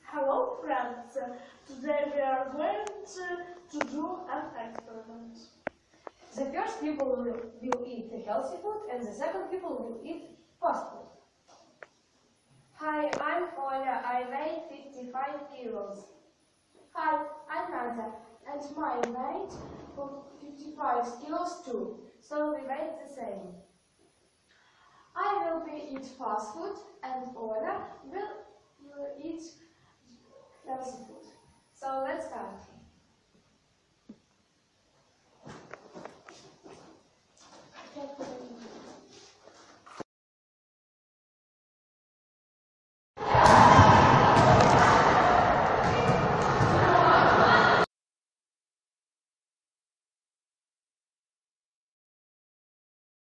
Hello friends, today we are going to do an experiment. The first people will eat the healthy food and the second people will eat fast food. Hi, I'm Oля. I weigh 55 kilos. Hi, I'm Nadia, and my weight was 55 kilos too. So we weigh the same. I will eat fast food and Ola will eat healthy food. So let's start.